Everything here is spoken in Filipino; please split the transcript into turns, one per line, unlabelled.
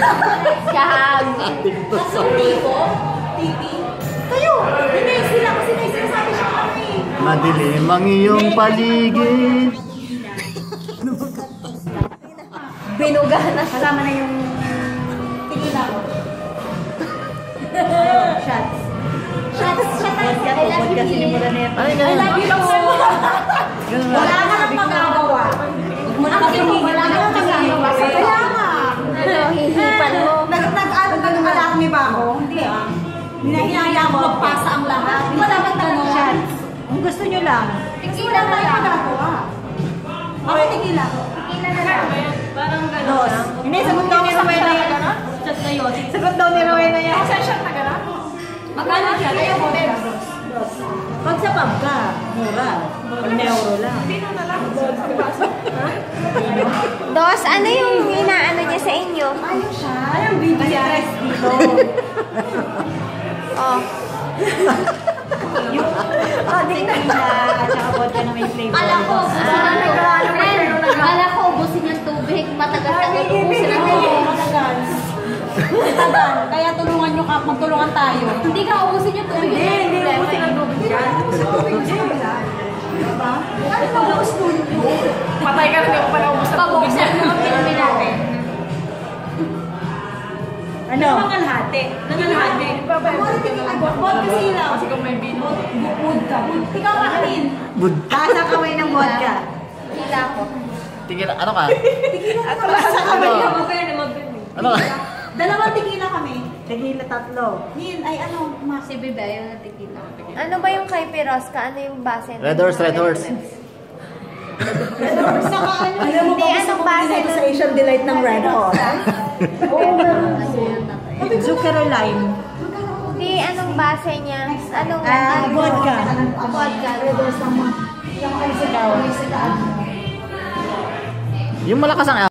Siyag.
Tipo? Titi? Kayo! Hindi sila kasi sinasabi siya kami.
Madilim ang iyong paligid.
Binugahan na.
Kasama na yung tigila ko. Shots. I love you.
Ay,
I love you po. Wala ka nang magagawa. Wala ka nang magagawa. Kaya nga.
Hihipan mo.
Nag-alarmi ba ako? Hindi ah. Hinahiyaya mo magpasa ang lahat. Di ba dapat gano'n? Kung gusto nyo lang. Tigila na lang. Ako tigila. Tigila na lang. Parang gano'n. Hindi, sagot daw ni Rowena yan. Chat na yun. Sagot daw ni Rowena yan. Shot na gano'n? Magkano siya? Kaya mo, pag sa pub ka, mura. Pag euro lang. na lang.
Dos, ano yung inaano niya sa inyo?
Ano siya? Anong video stress dito?
Oh.
Tequila at saka vodka na may flavor.
Kala ko, ubusin yung tubig. Matagal-tagal ubusin ang tubig.
Matagal. Kaya tulungan nyo ka, magtulungan tayo.
Hindi ka ubusin yung tubig.
Hindi ubusin ang tubig dyan. Diba? Ano ba ubus nun?
Patay ka rin yung pala ubus ang tubig. Pabuksan yung pinumi natin.
Ano? Nangalhati. Nangalhati. Vodka sila. Kasi kung may bino. Vodka. Ikaw makanin. Lasa kamay ng vodka.
Hila ko.
Tigil, ano ka?
Tigila ka. Lasa kamay ng vodka.
Ano ka?
Dalawang tigila kami. Tigila tatlo. Hin, ay ano,
Si Bebe, ayaw na tequila.
Ano ba yung kay Pirosca? Ano yung base?
Red horse, red horse.
Saka ano, alam mo
Hindi,
ba
anong base
sa Asian Delight ng Red Horse? Oo, meron. Zucchero lime.
Hindi, anong base niya? Anong
Vodka.
Vodka.
Red Horse ng mga sigaw.
Yung malakas ang